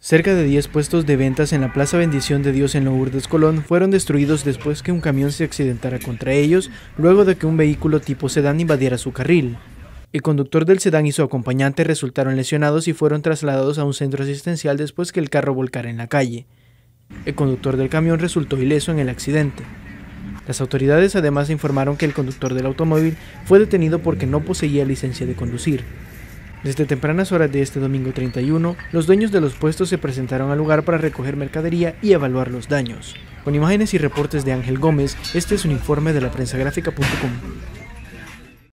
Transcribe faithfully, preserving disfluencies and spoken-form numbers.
Cerca de diez puestos de ventas en la Plaza Bendición de Dios en Lourdes, Colón, fueron destruidos después que un camión se accidentara contra ellos, luego de que un vehículo tipo sedán invadiera su carril. El conductor del sedán y su acompañante resultaron lesionados y fueron trasladados a un centro asistencial después que el carro volcara en la calle. El conductor del camión resultó ileso en el accidente. Las autoridades además informaron que el conductor del automóvil fue detenido porque no poseía licencia de conducir. Desde tempranas horas de este domingo treinta y uno, los dueños de los puestos se presentaron al lugar para recoger mercadería y evaluar los daños. Con imágenes y reportes de Ángel Gómez, este es un informe de la prensa gráfica punto com.